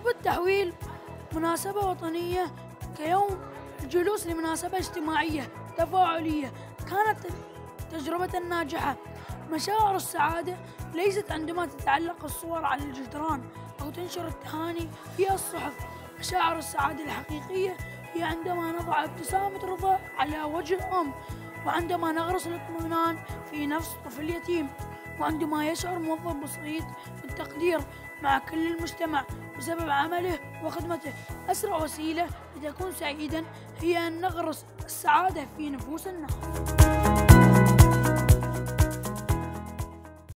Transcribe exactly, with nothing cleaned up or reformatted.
قرب التحويل مناسبة وطنية كيوم الجلوس لمناسبة اجتماعية تفاعلية كانت تجربة ناجحة. مشاعر السعادة ليست عندما تتعلق الصور على الجدران أو تنشر التهاني في الصحف. مشاعر السعادة الحقيقية هي عندما نضع ابتسامة رضا على وجه الأم، وعندما نغرس الاطمئنان في نفس الطفل اليتيم، وعندما يشعر موظف بسيط بالتقدير مع كل المجتمع بسبب عمله وخدمته. أسرع وسيلة لتكون سعيدا هي أن نغرس السعادة في نفوس الناس.